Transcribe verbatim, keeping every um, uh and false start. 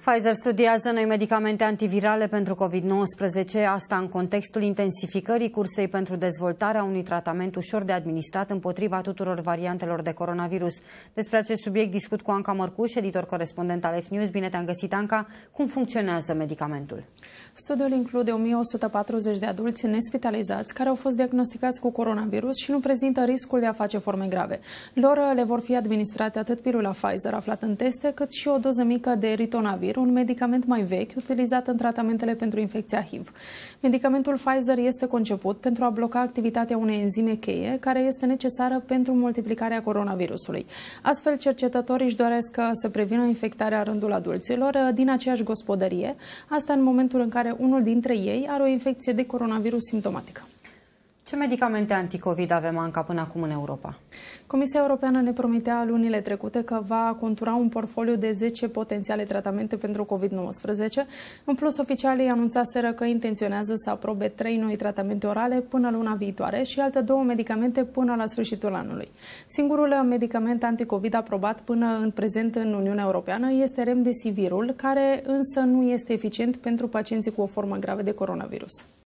Pfizer studiază noi medicamente antivirale pentru COVID nouăsprezece, asta în contextul intensificării cursei pentru dezvoltarea unui tratament ușor de administrat împotriva tuturor variantelor de coronavirus. Despre acest subiect discut cu Anca Mărcuș, editor corespondent al F News. Bine te-am găsit, Anca. Cum funcționează medicamentul? Studiul include o mie o sută patruzeci de adulți nespitalizați care au fost diagnosticați cu coronavirus și nu prezintă riscul de a face forme grave. Lor le vor fi administrate atât pilula Pfizer aflată în teste, cât și o doză mică de ritonavir, un medicament mai vechi utilizat în tratamentele pentru infecția H I V. Medicamentul Pfizer este conceput pentru a bloca activitatea unei enzime cheie care este necesară pentru multiplicarea coronavirusului. Astfel, cercetătorii își doresc să prevină infectarea în rândul adulților din aceeași gospodărie, asta în momentul în care unul dintre ei are o infecție de coronavirus simptomatică. Ce medicamente anticovid avem, Anca, până acum în Europa? Comisia Europeană ne promitea lunile trecute că va contura un portfoliu de zece potențiale tratamente pentru COVID nouăsprezece. În plus, oficialii anunțaseră că intenționează să aprobe trei noi tratamente orale până luna viitoare și alte două medicamente până la sfârșitul anului. Singurul medicament anticovid aprobat până în prezent în Uniunea Europeană este remdesivirul, care însă nu este eficient pentru pacienții cu o formă gravă de coronavirus.